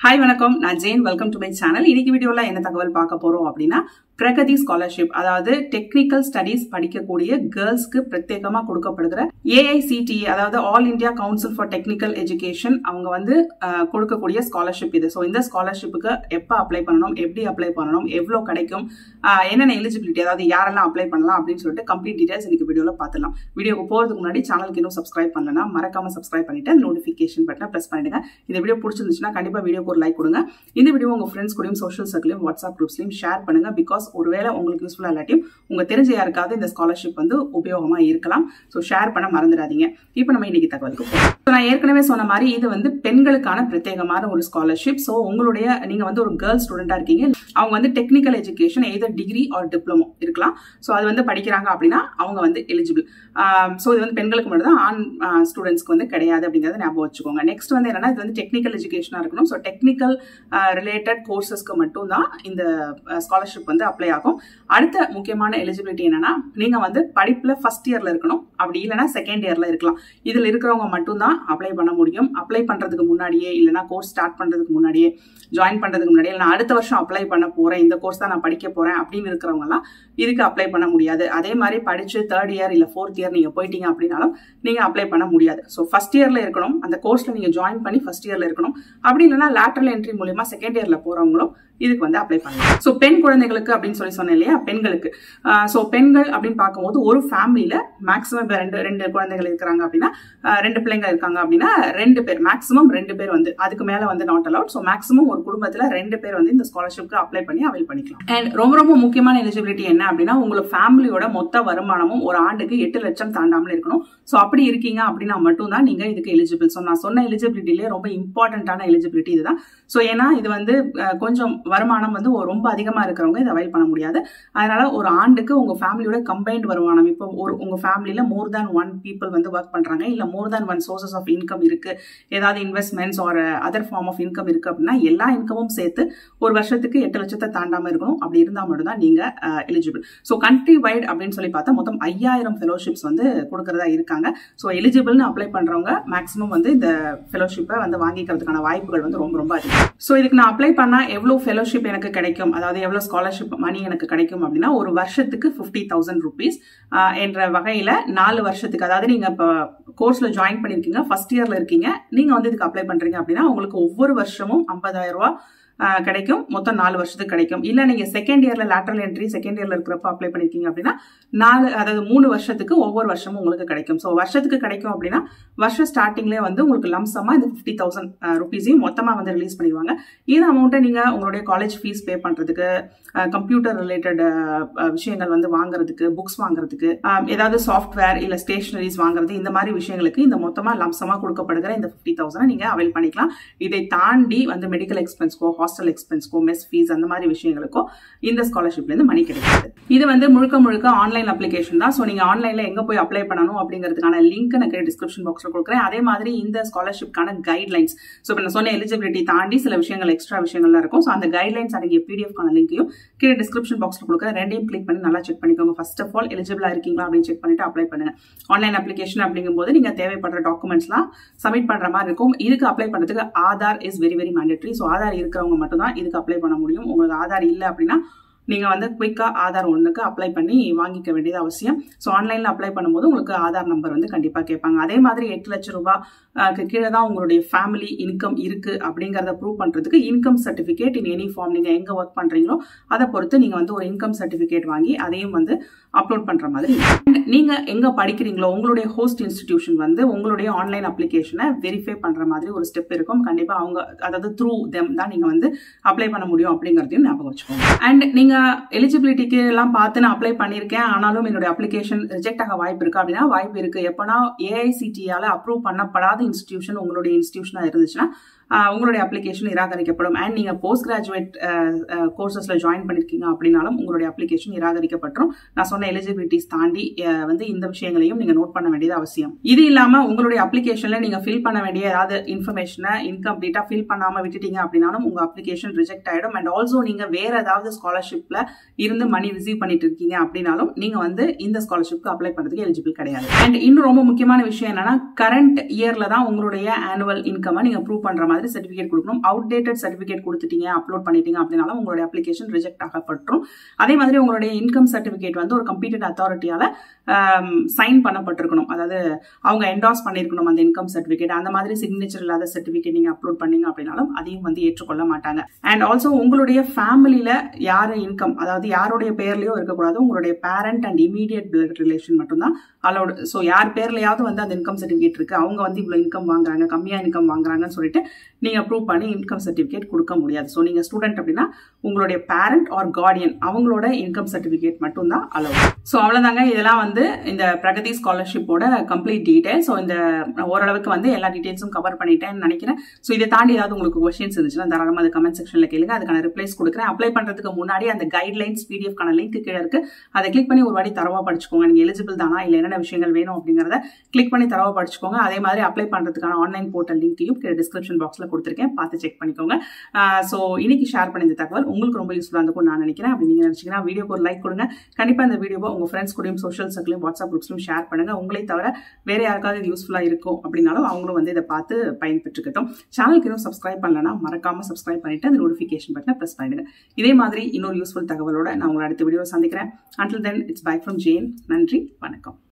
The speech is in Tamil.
Hi வணக்கம் நான் Jain welcome to my channel. இன்னைக்கு வீடியோல என்ன தகவல் பார்க்க போறோம் அப்படின்னா பிரகதி ஸ்காலர்ஷிப், அதாவது டெக்னிக்கல் ஸ்டடீஸ் படிக்கக்கூடிய கேர்ள்ஸ்க்கு பிரத்யேகமா கொடுக்கப்படுகிற AICTE, அதாவது all India council for technical education, அவங்க வந்து கொடுக்கக்கூடிய ஸ்காலர்ஷிப் இது. ஸோ இந்த ஸ்காலர்ஷிப்புக்கு எப்போ அப்ளை பண்ணணும், எப்படி அப்ளை பண்ணணும், எவ்வளோ கிடைக்கும், என்னென்ன எலிஜிபிலிட்டி, அதாவது யாரெல்லாம் அப்ளை பண்ணலாம் அப்படின்னு சொல்லிட்டு கம்ப்ளீட் டீடைல்ஸ் இன்னைக்கு வீடியோல பார்த்துலாம். வீடியோக்கு போறதுக்கு முன்னாடி சேனலுக்கு இன்னும் சப்ஸ்கிரைப் பண்ணலன்னா மறக்காம சப்ஸ்கிரைப் பண்ணிட்டு நோட்டிஃபிகேஷன் பட்டனை பிரஸ் பண்ணிடுங்க. இந்த வீடியோ பிடிச்சிருந்துச்சுன்னா கண்டிப்பா வீடியோக்கு ஒரு லைக் கொடுங்க. இந்த வீடியோ உங்க ஃப்ரெண்ட்ஸ் கூடயும் சோஷியல் சர்க்கிளையும் வாட்ஸ்அப் குரூப்ஸ்லையும் ஷேர் பண்ணுங்க. பிகாஸ் ஒருவேளை உங்களுக்கு யூஸ்ஃபுல்லா இல்லாட்டியும் உங்க தெரிஞ்ச யாருக்காவது இந்த ஸ்காலர்ஷிப் வந்து உபயோகமா இருக்கலாம். ஸோ ஷேர் பண்ண மறந்துடாதீங்க. இப்போ நம்ம இன்னைக்கு தகவலுக்கு போறோம். நான் ஏற்கனவே சொன்ன மாதிரி இது வந்து பெண்களுக்கான பிரத்யேகமான ஒரு ஸ்காலர்ஷிப். ஸோ உங்களுடைய நீங்க வந்து ஒரு கேர்ள் ஸ்டூடெண்டா இருக்கீங்க, அவங்க வந்து technical education either degree or diploma இருக்கலாம். ஸோ அது வந்து படிக்கிறாங்க அப்படின்னா அவங்க வந்து எலிஜிபிள். ஸோ இது வந்து பெண்களுக்கு மட்டும் தான், ஆண் ஸ்டூடெண்ட்ஸ்க்கு வந்து கிடையாது அப்படிங்கறத ஞாபகம் வச்சுக்கோங்க. நெக்ஸ்ட் வந்து என்னன்னா, இது வந்து டெக்னிக்கல் எஜுகேஷனா இருக்கணும். ஸோ டெக்னிக்கல் ரிலேட்டட் கோர்சஸ்க்கு மட்டும் தான் இந்த ஸ்காலர்ஷிப் வந்து அப்ளை ஆகும். அடுத்த முக்கியமான எலிஜிபிலிட்டி என்னன்னா, நீங்க வந்து படிப்புல ஃபர்ஸ்ட் இயர்ல இருக்கணும், அப்படி இல்லைன்னா செகண்ட் இயர்ல இருக்கலாம். இதுல இருக்கிறவங்க மட்டும் தான் அப்ளை பண்ண முடியும். அப்ளை பண்றதுக்கு முன்னாடியே, இல்லைன்னா கோர்ஸ் ஸ்டார்ட் பண்றதுக்கு முன்னாடியே, ஜாயின் பண்றதுக்கு முன்னாடியே, நான் அடுத்த வருஷம் அப்ளை பண்ண போறேன், இந்த கோர்ஸ் தான் நான் படிக்க போறேன் அப்படின்னு இருக்கிறவங்க எல்லாம் இதுக்கு அப்ளை பண்ண முடியாது. அதே மாதிரி படிச்சு தேர்ட் இயர் இல்ல ஃபோர்த் இயர் நீங்க போயிட்டீங்க அப்படின்னாலும் நீங்க அப்ளை பண்ண முடியாது. ஸோ ஃபர்ஸ்ட் இயர்ல இருக்கணும், அந்த கோர்ஸ்ல நீங்க ஜாயின் பண்ணி ஃபர்ஸ்ட் இயர்ல இருக்கணும். அப்படி இல்லைன்னா லேட்டரல் என்ட்ரி மூலமா செகண்ட் இயர்ல போறவங்களும் இதுக்கு வந்து அப்ளை பண்ணலாம். ஸோ பெண் குழந்தைகளுக்கு அப்படின்னு சொன்னேன் இல்லையா, பெண்களுக்கு. ஸோ பெண்கள் அப்படின்னு பார்க்கும்போது ஒரு ஃபேமிலியில மேக்ஸிமம் ரெண்டு குழந்தைகள் இருக்கிறாங்க அப்படின்னா, ரெண்டு பிள்ளைங்க இருக்காங்க அப்படின்னா 2 பேர், மேக்ஸிமம் 2 பேர் வந்து, அதுக்கு மேல வந்து நாட் அலவுட். ஸோ மேக்ஸிமம் ஒரு குடும்பத்துல 2 பேர் வந்து இந்த ஸ்காலர்ஷிப்க்கு அப்ளை பண்ணி அவைல் பண்ணிக்கலாம். அண்ட் ரொம்ப முக்கியமான எலிஜிபிலிட்டி என்ன அப்படின்னா, உங்களோட ஃபேமிலியோட மொத்த வருமானமும் ஒரு ஆண்டுக்கு 8 லட்சம் தாண்டாமல் இருக்கணும். ஸோ அப்படி இருக்கீங்க அப்படின்னா மட்டும் தான் நீங்க இதுக்கு எலிஜிபிள். ஸோ நான் சொன்ன எலிஜிபிலிட்டிலேயே ரொம்ப இம்பார்ட்டன்டான எலிஜிபிலிட்டி இதுதான். ஸோ ஏன்னா இது வந்து கொஞ்சம் வருமானம் வந்து ரொம்ப அதிகமா இருக்கிறவங்க இதை அவைல் பண்ண முடியாது. அதனால ஒரு ஆண்டுக்கு உங்க ஃபேமிலியோட கம்பைன்ட் வருமானம், இப்போ உங்க ஃபேமிலியில மோர் தேன் 1 பீப்புள் வந்து ஒர்க் பண்றாங்க, இல்ல more than 1 sources of income இருக்கு, ஏதாவது investments or other form of income இருக்கு அப்படின்னா எல்லா இன்கமும் சேர்த்து ஒரு வருஷத்துக்கு 8 லட்சத்தை தாண்டாம இருக்கணும். அப்படி இருந்தா மட்டும் தான் நீங்க எலிஜிபிள். ஸோ கண்ட்ரி வைட் அப்படின்னு சொல்லி பார்த்தா மொத்தம் 5000 ஃபெலோஷிப்ஸ் வந்து கொடுக்கறதா இருக்காங்க. ஸோ எலிஜிபிள்னு அப்ளை பண்றவங்க மேக்ஸிமம் வந்து இந்த ஃபெலோஷிப்பை வந்து வாங்கிக்கிறதுக்கான வாய்ப்புகள் வந்து ரொம்ப அதிகம். ஸோ இதுக்கு நான் அப்ளை பண்ணா எவ்வளவு ஃபெலோஷிப் எனக்கு கிடைக்கும், அதாவது எவ்வளவு ஸ்காலர்ஷிப் மணி எனக்கு கிடைக்கும் அப்படின்னா, ஒரு வருஷத்துக்கு 50,000 rupees என்ற வகையில 4 வருஷத்துக்கு, அதாவது நீங்க இப்போ கோர்ஸ்ல ஜாயின் பண்ணிருக்கீங்க, ஃபர்ஸ்ட் இயர்ல இருக்கீங்க, நீங்க வந்து இதுக்கு அப்ளை பண்றீங்க அப்படின்னா உங்களுக்கு ஒவ்வொரு வருஷமும் 50,000 ரூபாய் கிடைக்கும். மொத்தம் 4 வருஷத்துக்கு கிடைக்கும். இல்ல நீங்க செகண்ட் இயர்ல லேட்டரல் என்ட்ரி செகண்ட் இயர்ல இருக்கிறப்ப அப்ளை பண்ணிருக்கீங்க அப்படின்னா 3 வருஷத்துக்கு ஒவ்வொரு வருஷமும் உங்களுக்கு கிடைக்கும். ஸோ வருஷத்துக்கு கிடைக்கும் அப்படின்னா வருஷம் ஸ்டார்டிங்லேயே வந்து உங்களுக்கு லம்சமா இந்த 50,000 ரூபீஸையும் மொத்தமா வந்து ரிலீஸ் பண்ணிடுவாங்க. இந்த அமௌண்ட்டை நீங்க உங்களுடைய காலேஜ் ஃபீஸ் பே பண்றதுக்கு, கம்ப்யூட்டர் ரிலேட்டட் விஷயங்கள் வந்து வாங்குறதுக்கு, புக்ஸ் வாங்குறதுக்கு, ஏதாவது சாஃப்ட்வேர் இல்ல ஸ்டேஷனரிஸ் வாங்குறது, இந்த மாதிரி விஷயங்களுக்கு இந்த மொத்தமா லம்சமா கொடுக்கப்படுகிற இந்த 50,000 நீங்க அவைல் பண்ணிக்கலாம். இதை தாண்டி வந்து மெடிக்கல் எக்ஸ்பென்ஸ்க்கோ, ஹாஸ்டல் எக்ஸ்பென்ஸ்க்கோ, மெஸ் ஃபீஸ், அந்த மாதிரி விஷயங்களுக்கோ இந்த ஸ்காலர்ஷிப்ல இருந்து மணி கிடைக்காது. இது வந்து முழுக்க ஆன்லைன் அப்ளிகேஷன் தான். ஸோ நீங்க ஆன்லைன்ல எங்க போய் அப்ளை பண்ணணும் அப்படிங்கிறதுக்கான லிங்க் நான் டிஸ்கிரிப்ஷன் பாக்ஸ்ல கொடுக்குறேன். அதே மாதிரி இந்த ஸ்காலர்ஷிப்கான கைட்லைன்ஸ், ஸோ இப்போ நான் சொன்ன எலிஜிபிலிட்டி தாண்டி சில விஷயங்கள், எக்ஸ்ட்ரா விஷயங்கள்லாம் இருக்கும். ஸோ அந்த கைட்லைன்ஸ் அடங்கிய PDF-கான லிங்கையும் கீழே டிஸ்கிரிப்ஷன் பாக்ஸ்ல கொடுக்குறேன். ரெண்டையும் கிளிக் பண்ணி நல்லா செக் பண்ணிக்கோங்க. ஃபர்ஸ்ட் ஆஃப் ஆல் எலிஜிபிளா இருக்கீங்களா அப்படின்னு செக் பண்ணிட்டு அப்ளை பண்ணுங்க. ஆன்லைன் அப்ளிகேஷன் அப்படிங்கும்போது நீங்க தேவைப்படுற டாக்குமெண்ட்ஸ்லாம் சப்மிட் பண்ற மாதிரி இருக்கும். இதுக்கு அப்ளை பண்றதுக்கு Aadhaar is very mandatory. So Aadhaar இருக்கிறவங்க மட்டும் தான் இதுக்கு அப்ளை பண்ண முடியும். உங்களுக்கு ஆதார் இல்லை அப்படின்னா நீங்க வந்து குயிக்கா ஆதார் 1க்கு அப்ளை பண்ணி வாங்கிக்க வேண்டியது அவசியம். ஸோ ஆன்லைன்ல அப்ளை பண்ணும்போது உங்களுக்கு ஆதார் நம்பர் வந்து கண்டிப்பா கேட்பாங்க. அதே மாதிரி 8 லட்சம் ரூபாய்க்கு கீழே தான் உங்களுடைய ஃபேமிலி இன்கம் இருக்கு அப்படிங்கறத ப்ரூவ் பண்றதுக்கு income certificate in any form, நீங்க எங்க ஒர்க் பண்றீங்களோ அதை பொறுத்து நீங்க வந்து ஒரு இன்கம் சர்டிபிகேட் வாங்கி அதையும் வந்து அப்லோட் பண்ற மாதிரி. நீங்க எங்க படிக்கிறீங்களோ உங்களுடைய ஹோஸ்ட் இன்ஸ்டிடியூஷன் வந்து உங்களுடைய ஆன்லைன் அப்ளிகேஷனை வெரிஃபை பண்ற மாதிரி ஒரு ஸ்டெப் இருக்கும். கண்டிப்பா அவங்க, அதாவது த்ரூ தெம் தான் நீங்க வந்து அப்ளை பண்ண முடியும் அப்படிங்கறதையும் ஞாபகம் வச்சுக்கோங்க. அண்ட் நீங்க எலிஜிபிலிட்டிக்கு எல்லாம் பார்த்து நான் அப்ளை பண்ணிருக்கேன், ஆனாலும் என்னுடைய அப்ளிகேஷன் ரிஜெக்ட் ஆக வாய்ப்பு இருக்கு அப்படின்னா, வாய்ப்பு இருக்கு. எப்பனா AICTE-யால அப்ரூவ் பண்ணப்படாத இன்ஸ்டிடியூஷன் உங்களுடைய இன்ஸ்டிடியூஷனா இருந்துச்சுன்னா உங்களுடைய அப்ளிகேஷன் நிராகரிக்கப்படும். அண்ட் நீங்க போஸ்ட் கிராஜுவேட் கோர்சஸ்ல ஜாயின் பண்ணிருக்கீங்க அப்படின்னாலும் உங்களுடைய அப்ளிகேஷன் நிராகரிக்கப்படும். நான் சொன்ன எலிஜிபிலிட்டிஸ் தாண்டி வந்து இந்த விஷயங்களையும் நீங்க நோட் பண்ண வேண்டியது அவசியம். இது இல்லாம உங்களுடைய அப்ளிகேஷன்ல நீங்க ஃபில் பண்ண வேண்டிய ஏதாவது இன்ஃபர்மேஷனை இன்கம்ப்ளீட்டா ஃபில் பண்ணாம விட்டுட்டீங்க அப்படின்னாலும் உங்க அப்ளிகேஷன் ரிஜெக்ட் ஆயிடும். அண்ட் ஆல்சோ நீங்க வேற ஏதாவது ஸ்காலர்ஷிப்ல இருந்து மணி ரிசீவ் பண்ணிட்டு இருக்கீங்க அப்படின்னாலும் நீங்க வந்து இந்த ஸ்காலர்ஷிப்க்கு அப்ளை பண்றதுக்கு எலிஜிபிள் கிடையாது. அண்ட் இன்னும் ரொம்ப முக்கியமான விஷயம் என்னன்னா, கரண்ட் இயர்ல தான் உங்களுடைய ஆனுவல் இன்கம் நீங்க ப்ரூவ் பண்ற மாதிரி மாதிரி சர்டிஃபிகேட் கொடுக்கணும். அவுடேட்டட் சர்டிஃபிகேட் கொடுத்துட்டீங்க, அப்லோட் பண்ணிட்டீங்க அப்படின்னாலும் உங்களுடைய அப்ளிகேஷன் ரிஜெக்ட் ஆகப்பட்டுரும். அதே மாதிரி உங்களுடைய இன்கம் சர்டிஃபிகேட் வந்து ஒரு கம்பீட்டட் அத்தாரிட்டியால சைன் பண்ணப்பட்டிருக்கணும், அதாவது அவங்க என்டார்ஸ் பண்ணிருக்கணும் அந்த இன்கம் சர்டிஃபிகேட். அந்த மாதிரி சிக்னேச்சர் இல்லாத சர்டிஃபிகேட் நீங்க அப்லோட் பண்ணீங்க அப்படின்னாலும் அதையும் வந்து ஏற்றுக்கொள்ள மாட்டாங்க. அண்ட் ஆல்சோ உங்களுடைய ஃபேமிலியில யாரு இன்கம், அதாவது யாருடைய பேர்லயோ இருக்கக்கூடாது, உங்களுடைய parent and immediate blood relation மட்டும்தான் அலோடு. ஸோ யார் பேர்லயாவது வந்து அந்த இன்கம் சர்டிஃபிகேட் இருக்கு, அவங்க வந்து இவ்வளவு இன்கம் வாங்குறாங்க, கம்மியா இன்கம் வாங்குறாங்கன்னு சொல்லிட்டு நீங்க ப்ரூவ் பண்ணி இன்கம் சர்டிஃபிகேட் கொடுக்க முடியாது. ஸோ நீங்க ஸ்டூடெண்ட் அப்படின்னா உங்களுடைய பேரண்ட் ஆர் கார்டியன் அவங்களோட இன்கம் சர்டிஃபிகேட் மட்டும் தான் அலோடு. ஸோ அவ்வளவுதாங்க. இதெல்லாம் வந்து இந்த பிரகதி ஸ்காலர்ஷிப்போட கம்ப்ளீட் டீடைல். ஸோ இந்த ஓரளவுக்கு வந்து எல்லா டீடைல்ஸும் கவர் பண்ணிட்டேன்னு நினைக்கிறேன். ஸோ இதை தாண்டி ஏதாவது உங்களுக்கு கொஸ்டின்ஸ் இருந்துச்சுன்னா தாராளமாக அது கமெண்ட் செக்ஷன்ல கேளுங்க, அதுக்கான ரிப்ளைஸ் கொடுக்குறேன். அப்ளை பண்றதுக்கு முன்னாடி அந்த கைட்லைன்ஸ் PDF கான லிங்க் கீழே இருக்கு, அதை கிளிக் பண்ணி ஒரு வாட்டி தரவா படிச்சுக்கோங்க. நீங்க எலிஜிபிள் தானா, இல்ல என்னென்ன விஷயங்கள் வேணும் அப்படிங்கறத கிளிக் பண்ணி தரவா படிச்சுக்கோங்க. அதே மாதிரி அப்ளை பண்றதுக்கான ஆன்லைன் போர்ட்டல் லிங்கையும் டிஸ்கிரிப்ஷன் பாக்ஸ்ல கொடுத்துருக்கேன், பார்த்து செக் பண்ணிக்கோங்க. ஸோ இன்னைக்கு ஷேர் பண்ண இந்த தகவல் உங்களுக்கு ரொம்ப யூஸ்ஃபுல்லா இருக்கும் நான் நினைக்கிறேன். அப்படி நீங்க நினைச்சீங்கன்னா வீடியோக்கு ஒரு லைக் கொடுங்க. கண்டிப்பா இந்த வீடியோவை உங்க ஃப்ரெண்ட்ஸ் கூடயும் சோஷியல் சர்க்கிளையும் வாட்ஸ்அப் குரூப்ஸ்லையும் ஷேர் பண்ணுங்க. உங்களை தவிர வேற யாருக்காவது இது யூஸ்ஃபுல்லா இருக்கும் அப்படின்னாலும் அவங்களும் வந்து இதை பார்த்து பயன்பெற்றுக்கட்டும். சேனலுக்கு இன்னும் சப்ஸ்கிரைப் பண்ணலன்னா மறக்காம சப்ஸ்கிரைப் பண்ணிட்டு அந்த நோட்டிஃபிகேஷன் பட்டனை பிரஸ் பண்ணிடுங்க. இதே மாதிரி இன்னொரு யூஸ்ஃபுல் தகவலோட நான் உங்களை அடுத்த வீடியோ சந்திக்கிறேன். Until then, it's bye from Jane. நன்றி, வணக்கம்.